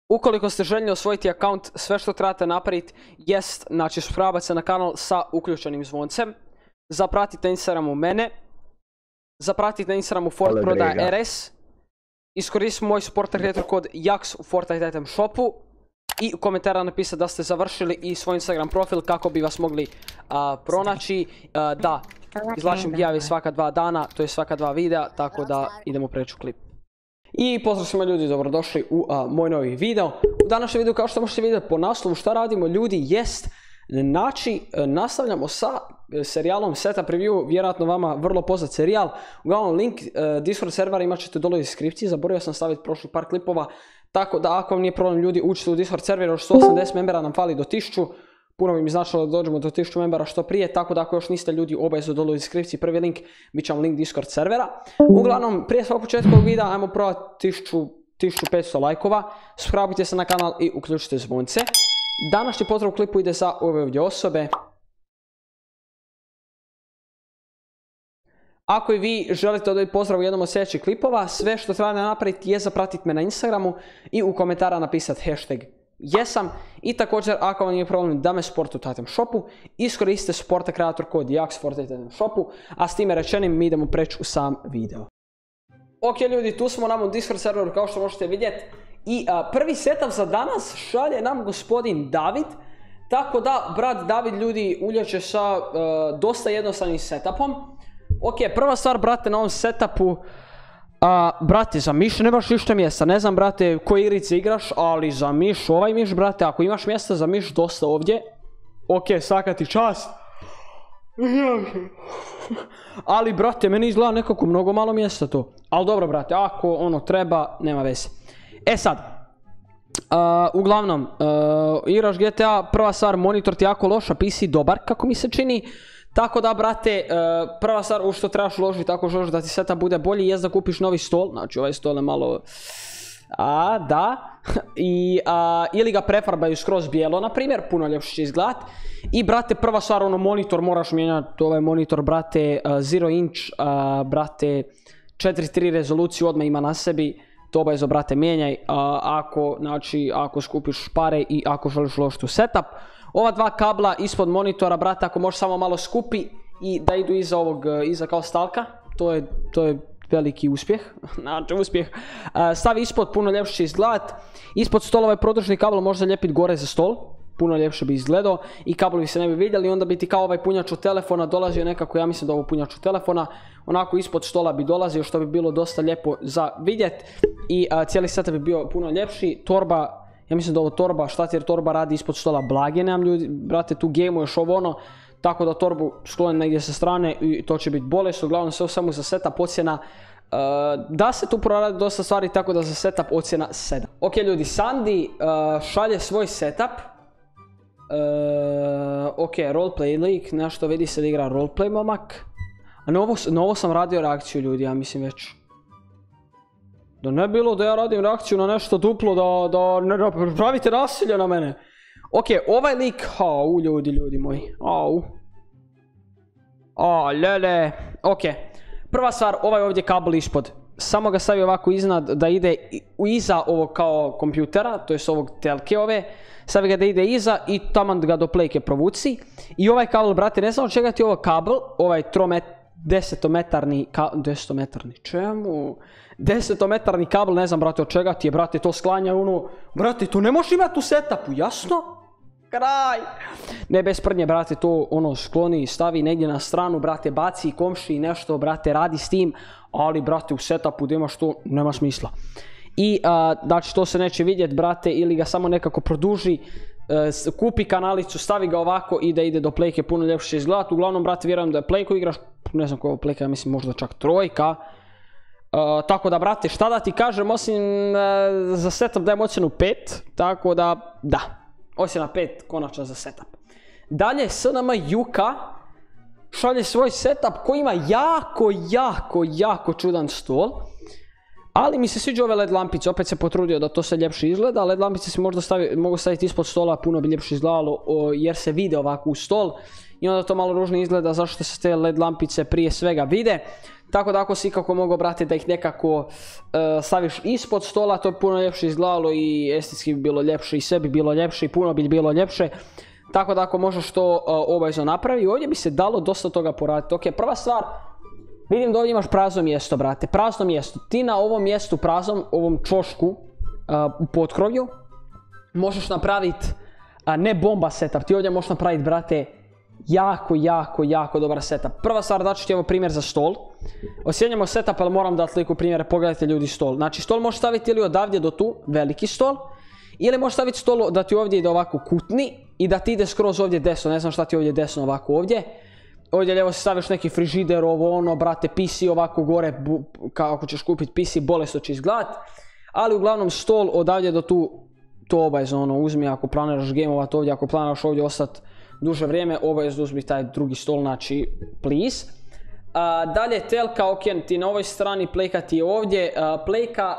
Ukoliko ste željni osvojiti account, sve što trebate napraviti jest, znači, subscribe se na kanal sa uključenim zvoncem. Zapratite Instagramu mene. Zapratite na Instagramu Fortprodaja RS. Iskoristite moj supporter creator kod JAX u Fortnite item shopu. I u komentarima napisati da ste završili i svoj Instagram profil kako bi vas mogli pronaći. Da, izvlačim prijave svaka 2 dana, to je svaka 2 videa, tako da idemo preći u klip. I pozdrav svima ljudi, dobrodošli u moj novi video. U današnjem videu, kao što možete vidjeti po naslovu, šta radimo ljudi jest, znači, nastavljamo sa serijalom Setup Review, vjerojatno vama vrlo poznat serijal. Uglavnom, link Discord servera imat ćete dole u deskripciji, zaboravio sam staviti prošli par klipova, tako da ako vam nije problem ljudi, učite u Discord server, još 180 membera nam fali do 1000. Puno bi mi značilo da dođemo do 1000 membera što prije, tako da ako još niste ljudi, obavezno dole u deskripciji prvi link, bit će vam link Discord servera. Uglavnom, prije svog početka ovog videa, ajmo probati 1500 lajkova, subscribe se na kanal i uključite zvonce. Današnji pozdrav u klipu ide za ove ovdje osobe. Ako i vi želite odati pozdrav u jednom od sljedećih klipova, sve što trebate napraviti je zapratiti me na Instagramu i u komentara napisati hashtag jesam. I također, ako vam nije problem da me supportujete u item shopu, iskoristite supporter creator kod JAX Fortnite item shopu, a s time rečenim mi idemo preći u sam video. Ok ljudi, tu smo nam u Discord serveru kao što možete vidjeti. I prvi setup za danas šalje nam gospodin David. Tako da, brat David ljudi uljeće sa dosta jednostavnim setupom. Ok, prva stvar brate na ovom setupu, brate za miš nemaš ništa mjesta, ne znam brate koje igrice igraš, ali za miš, ovaj miš brate, ako imaš mjesta za miš dosta ovdje. Ok, svaka ti čast. Ali brate, meni izgleda nekako mnogo malo mjesta to. Ali dobro brate, ako ono treba, nema veze. E sad, uglavnom, igraš GTA, prva stvar, monitor ti jako loš, a PC dobar kako mi se čini. Tako da brate, prva stvar u što trebaš uložiti ako želiš da ti setup bude bolji jest da kupiš novi stol. Znači ovaj stol je malo... da. Ili ga prefarbaju skroz bijelo, na primjer, puno ljepše će izgledat. I brate, prva stvar, ono monitor moraš mijenjati, ovaj monitor brate, 0 inch, brate, 4.3 rezoluciju odmah ima na sebi. To obavezno brate mijenjaj, ako skupiš pare i ako želiš uložiti u setup. Ova dva kabla ispod monitora, brate, ako možeš samo malo skupi i da idu iza kao stalka, to je veliki uspjeh, znači uspjeh. Stavi ispod, puno ljepše će izgledat. Ispod stola ovaj produžni kabel može zalijepiti gore za stol, puno ljepše bi izgledao i kablovi se ne bi vidjeli, onda bi ti kao ovaj punjač od telefona dolazio nekako, ja mislim da ovo punjač od telefona, onako ispod stola bi dolazio što bi bilo dosta lijepo za vidjet i cijeli setup bi bio puno ljepši. Torba, ja mislim da ovo torba, šta ti jer torba radi ispod stola blage, nemam ljudi, brate, tu gamuješ ovo ono, tako da torbu skloni negdje sa strane i to će biti bolest. Uglavnom sve u svemu za setup ocjena, da se tu proradi dosta stvari, tako da za setup ocjena 7. Ok ljudi, Sandy šalje svoj setup. Ok, roleplay lik, nešto vidi se da igra roleplay momak. A na ovo sam radio reakciju ljudi, ja mislim već. Da ne bilo da ja radim reakciju na nešto duplo, da ne pravite nasilje na mene. Ok, ovaj lik, ljudi moji, lele. Ok, prva stvar, ovaj ovdje kabel ispod, samo ga stavi ovako iznad da ide iza ovog kao kompjutera, to jest ovog telke ove, stavi ga da ide iza i taman ga do playke provuci. I ovaj kabel, brate, ne znam od čega ti je ovo kabel, ovaj 10-metarni, čemu? 10-metarni kabel, ne znam brate od čega ti je, brate, to sklanja ono, brate, to ne možeš imati u setupu, jasno? Kraj! Ne bez prdnje, brate, to ono skloni, stavi negdje na stranu, brate, baci komši nešto, brate, radi s tim, ali brate, u setupu da imaš to, nema smisla. I, znači, to se neće vidjeti, brate, ili ga samo nekako produži, kupi kanalicu, stavi ga ovako i da ide do playke, puno ljepše će izgledati. Uglavnom, brate, vjerujem da je playku igraš, ne znam koja je playka, ja mislim možda čak 3. Tako da, brate, šta da ti kažem, osim za setup dajem ocjenu 5, tako da, da, ocjena 5, konačno za setup. Dalje, SNM Juka šalje svoj setup koji ima jako čudan stol. Ali mi se sviđa ove LED lampice, opet se potrudio da to sve ljepše izgleda. LED lampice se možda mogu staviti ispod stola, puno bi ljepše izgledalo jer se vide ovako u stol. I onda to malo ružno izgleda zašto se te LED lampice prije svega vide. Tako da ako si ikako mogao, brate, da ih nekako staviš ispod stola, to bi puno ljepše izgledalo i estetski bi bilo ljepše i sebi bilo ljepše i puno bi bilo ljepše. Tako da ako možeš to obavezno napravi, ovdje bi se dalo dosta toga poraditi. Ok, prva stvar, vidim da ovdje imaš prazno mjesto, brate, prazno mjesto. Ti na ovom mjestu praznom, ovom čošku u potkrovlju, možeš napraviti, ne bomba setup, ti ovdje možeš napraviti, brate, jako dobar setup. Prva stvar, daću ti evo primjer za stol. Osjenjamo setup, ali moram dati liku primjere, pogledajte ljudi stol. Znači stol možeš staviti ili odavdje do tu, veliki stol, ili možeš staviti stol da ti ovdje ide ovako kutni i da ti ide skroz ovdje desno, ne znam šta ti ovdje desno ovako ovdje. Ovdje lijevo si staviš neki frižider, ovo ono, brate, PC ovako gore, kako ćeš kupiti PC, bolesno će izgledat. Ali uglavnom stol odavdje do tu, to obavezno ono, uzmi ako planiraš gameovat ovdje, ako planiraš ovdje ostati duže vrijeme, obavezno uzmi taj drugi stol, znači, please. Dalje, telka, ok, ti na ovoj strani, plejka ti je ovdje, plejka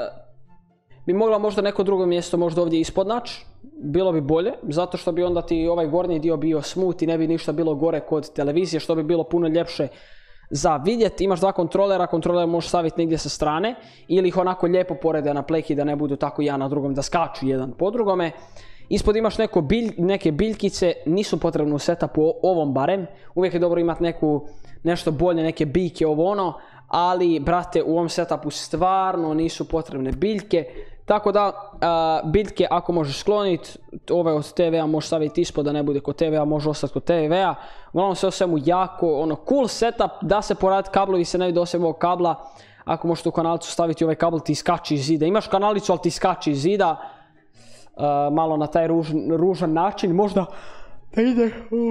bi mogla možda neko drugo mjesto možda ovdje ispod naći, bilo bi bolje, zato što bi onda ti ovaj gornji dio bio smooth i ne bi ništa bilo gore kod televizije, što bi bilo puno ljepše za vidjeti. Imaš dva kontrolera, kontroler možeš staviti negdje sa strane ili ih onako lijepo porede na plejki da ne budu tako jedan na drugom, da skaču jedan po drugome. Ispod imaš neke biljkice, nisu potrebne u setupu ovom barem, uvijek je dobro imati nešto bolje, neke biljke ovo ono, ali brate u ovom setupu stvarno nisu potrebne biljke. Tako da, biljke ako možeš skloniti, ove od TV-a možeš staviti ispod da ne bude kod TV-a, može ostati kod TV-a. Uglavnom sve o svemu jako, ono, cool setup, da se poraditi kablovi, se ne vidi osim ovog kabla. Ako možeš u kanalicu staviti ovaj kabel, ti iskači iz zida. Imaš kanalicu, ali ti iskači iz zida. Malo na taj ružan način, možda da ide...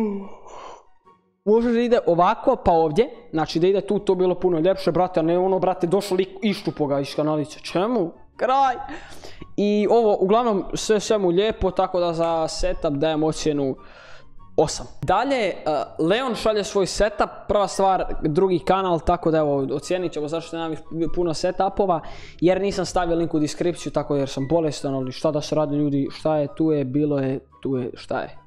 Može da ide ovako, pa ovdje, znači da ide tu, to bilo puno ljepše, brate, a ne ono, brate, došao lik, iščupo ga iz kanalice, čemu? Kraj! I ovo, uglavnom, svemu lijepo, tako da za setup dajem ocjenu 8. Dalje, Leon šalje svoj setup, prva stvar, drugi kanal, tako da evo, ocijenit ćemo zašto nemam puno setupova, jer nisam stavio link u deskripciju, tako jer sam bolestan, ali šta da se radi ljudi, šta je, tu je, bilo je, tu je, šta je?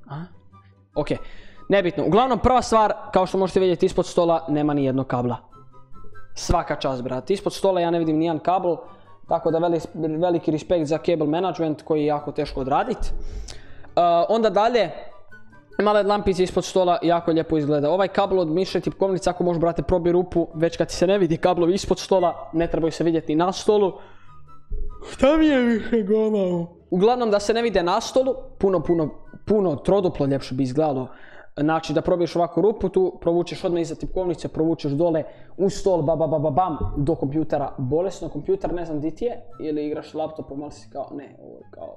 Ok. Nebitno. Uglavnom, prva stvar, kao što možete vidjeti, ispod stola nema ni jednog kabla. Svaka čast, brate. Ispod stola ja ne vidim nijedan kabel, tako da veliki respekt za cable management koji je jako teško odraditi. Onda dalje, male lampice ispod stola jako lijepo izgleda. Ovaj kabel od miše tipkovnice, ako možeš, brate, probi rupu, već kad ti se ne vidi kablovi ispod stola, ne trebaju se vidjeti na stolu. Šta mi je više gonao? Uglavnom, da se ne vide na stolu, puno troduplo ljepše bi izgledalo. Znači da probiješ ovako rupu tu, provučeš odmah iza tipkovnice, provučeš dole u stol, bam, do kompjutera. Bolesno, kompjuter ne znam di ti je, ili igraš laptopom, ali si kao, ne, ovo je kao,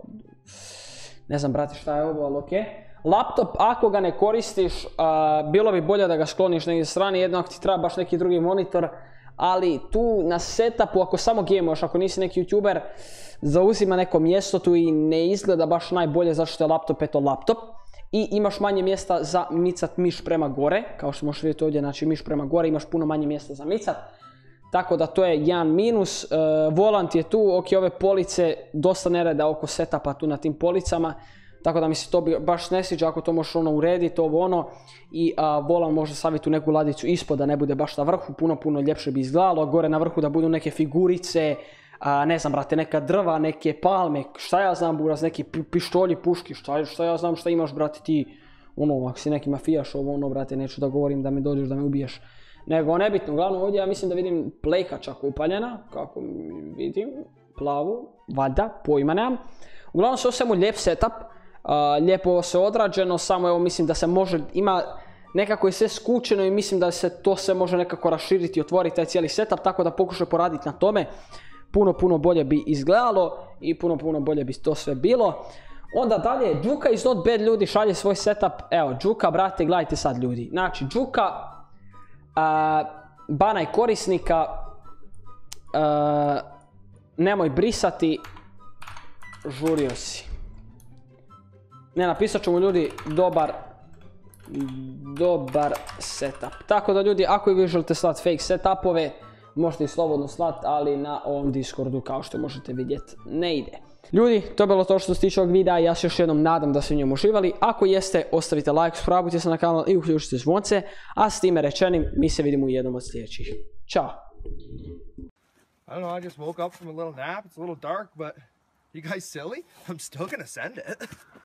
ne znam brate šta je ovo, ali okej. Laptop, ako ga ne koristiš, bilo bi bolje da ga skloniš negdje strani, jedno ako ti treba baš neki drugi monitor, ali tu na setupu, ako samo gamuješ, ako nisi neki youtuber, zauzima neko mjesto tu i ne izgleda baš najbolje zato što je laptop, eto laptop. I imaš manje mjesta za micat miš prema gore, kao što možeš vidjeti ovdje, znači miš prema gore, imaš puno manje mjesta za micat. Tako da to je jedan minus, volant je tu, ok, ove police, dosta nereda oko setupa tu na tim policama. Tako da mi se to baš ne sviđa ako to možeš ono urediti, ovo ono. I volan može staviti u neku ladicu ispod da ne bude baš na vrhu, puno ljepše bi izgledalo. Gore na vrhu da budu neke figurice, ne znam brate, neka drva, neke palme, šta ja znam buraz, neki pištolji, puški, šta ja znam šta imaš brate ti, ono, ako si neki mafijaš, ovo ono brate, neću da govorim da me dođeš da me ubiješ. Nego nebitno, uglavnom ovdje ja mislim da vidim plejka čak upaljena, kako vidim, plavu, valjda, pojma nemam. Uglavnom sve o svemu lijep setup, lijepo se odrađeno, samo evo mislim da se može, ima nekako je sve skučeno i mislim da se to sve može nekako raširiti i otvoriti taj cijeli setup, tako da pokušaj poraditi na tome. Puno bolje bi izgledalo i puno bolje bi to sve bilo. Onda dalje, Džuka is not bad, ljudi, šalje svoj setup. Evo, Džuka, brate, gledajte sad ljudi. Znači, Džuka, banaj korisnika, nemoj brisati, žurio si. Ne, napisat ću mu ljudi, dobar setup. Tako da ljudi, ako i vi želite slati fake setupove, možete ih slobodno slati, ali na ovom Discordu, kao što možete vidjeti, ne ide. Ljudi, to je bilo to što se tiče ovog videa, ja se još jednom nadam da ste u njemu uživali. Ako jeste, ostavite like, subscribeujte se na kanal i uključite zvonce, a s time rečenim, mi se vidimo u jednom od sljedećih. Ćao! I don't know, I just woke up from a little nap. It's a little dark, but you guys silly? I'm still gonna send it.